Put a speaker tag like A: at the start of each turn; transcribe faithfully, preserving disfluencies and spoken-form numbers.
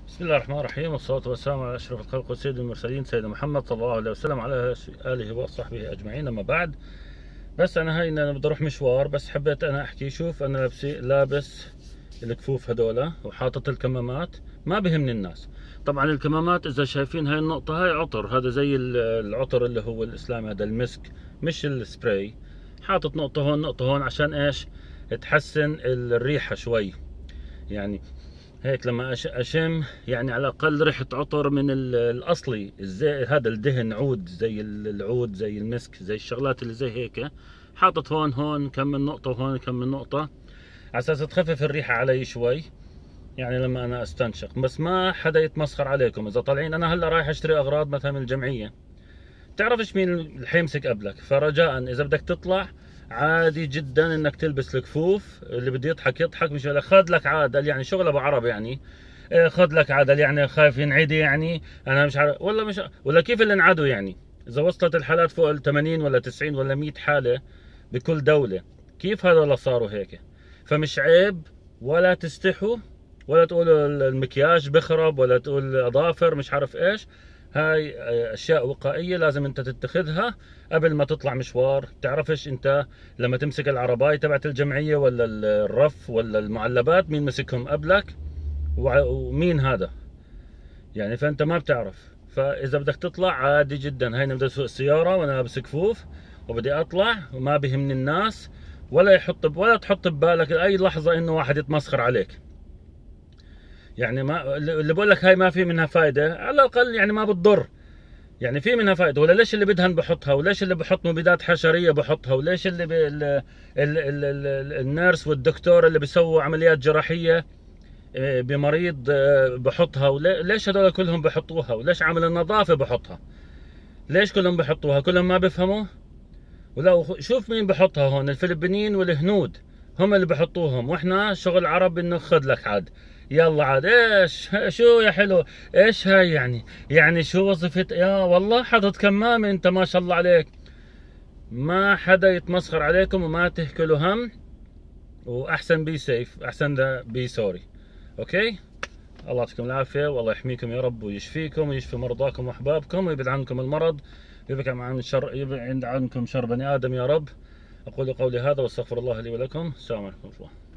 A: بسم الله الرحمن الرحيم، والصلاة والسلام على أشرف الخلق وسيد المرسلين سيدنا محمد صلى الله عليه وسلم على آله وصحبه أجمعين. أما بعد، بس أنا هاي أنا بدي أروح مشوار، بس حبيت أنا أحكي. شوف أنا لابسي لابس الكفوف هذولا وحاطط الكمامات، ما بهمني الناس. طبعا الكمامات إذا شايفين هاي النقطة، هاي عطر، هذا زي العطر اللي هو الإسلامي، هذا المسك مش السبراي. حاطط نقطة هون نقطة هون عشان إيش؟ تحسن الريحة شوي، يعني هيك لما اشم يعني على الاقل ريحه عطر من الاصلي، زي هذا الدهن عود، زي العود، زي المسك، زي الشغلات اللي زي هيك. حاطط هون هون كم من نقطه وهون كم من نقطه على اساس تخفف الريحه علي شوي، يعني لما انا استنشق. بس ما حدا يتمسخر عليكم اذا طالعين. انا هلا رايح اشتري اغراض مثلا من الجمعيه، بتعرفش مين اللي حيمسك قبلك، فرجاء اذا بدك تطلع عادي جدا انك تلبس الكفوف. اللي بده يضحك يضحك، مش ولا خذ لك عادل يعني شغل ابو عرب يعني. إيه خذ لك عادل يعني خايف ينعدي يعني. انا مش عارف والله مش ولا كيف اللي انعدوا يعني. اذا وصلت الحالات فوق ال ثمانين ولا تسعين ولا مية حاله بكل دوله، كيف هذول صاروا هيك؟ فمش عيب ولا تستحوا ولا تقولوا المكياج بخرب ولا تقول الاظافر مش عارف ايش. هاي اشياء وقائيه لازم انت تتخذها قبل ما تطلع مشوار. تعرفش انت لما تمسك العرباي تبعت الجمعيه ولا الرف ولا المعلبات مين مسكهم قبلك ومين هذا يعني، فانت ما بتعرف. فاذا بدك تطلع عادي جدا، هاي انا بدي اسوق السياره وانا لابس كفوف وبدي اطلع وما بهمني الناس، ولا يحط ولا تحط ببالك اي لحظه انه واحد يتمسخر عليك. يعني ما اللي بقول لك هاي ما في منها فايده، على الاقل يعني ما بتضر. يعني في منها فائده. ولا ليش اللي بدهن بحطها، وليش اللي بحط مبيدات حشريه بحطها، وليش اللي ب... ال... ال... ال... ال... النيرس والدكتور اللي بيسووا عمليات جراحيه بمريض بحطها، وليش هذول كلهم بحطوها، وليش عامل النظافه بحطها، ليش كلهم بحطوها؟ كلهم ما بيفهموا. ولو شوف مين بحطها هون، الفلبينيين والهنود هم اللي بحطوهم، واحنا شغل عرب انه خذ لك عاد يلا عاد. ايش شو يا حلو؟ ايش هاي يعني؟ يعني شو وظيفة؟ يا والله حاطط كمامة انت ما شاء الله عليك. ما حدا يتمسخر عليكم وما تهكلوا هم، واحسن بي سيف، احسن ذا بي سوري. اوكي، الله يعطيكم العافية والله يحميكم يا رب ويشفيكم ويشفي مرضاكم واحبابكم ويبعد عنكم المرض، يبعد عن شر يبعد عنكم شر بني ادم يا رب. اقول قولي هذا واستغفر الله لي ولكم. السلام عليكم ورحمة الله.